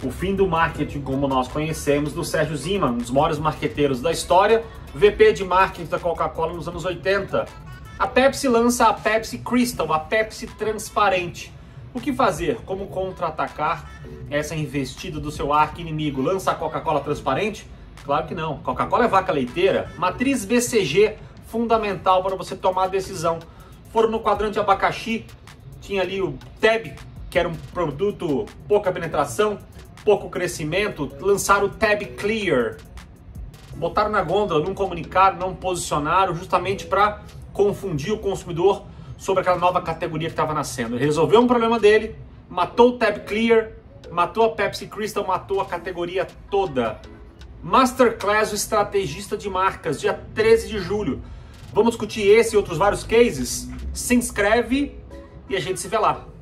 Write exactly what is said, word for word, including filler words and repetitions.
O fim do marketing como nós conhecemos do Sérgio Ziman, um dos maiores marqueteiros da história, V P de marketing da Coca-Cola nos anos oitenta. A Pepsi lança a Pepsi Crystal, a Pepsi transparente. O que fazer? Como contra-atacar essa investida do seu arqui-inimigo? Lança a Coca-Cola transparente? Claro que não. Coca-Cola é vaca leiteira. Matriz B C G, fundamental para você tomar a decisão. Foram no quadrante abacaxi, tinha ali o Tab, que era um produto pouca penetração, pouco crescimento, lançaram o Tab Clear. Botaram na gôndola, não comunicaram, não posicionaram, justamente para confundir o consumidor sobre aquela nova categoria que estava nascendo. Ele resolveu um problema dele, matou o Tab Clear, matou a Pepsi Crystal, matou a categoria toda. Masterclass, o estrategista de marcas, dia treze de julho. Vamos discutir esse e outros vários cases? Se inscreve e a gente se vê lá.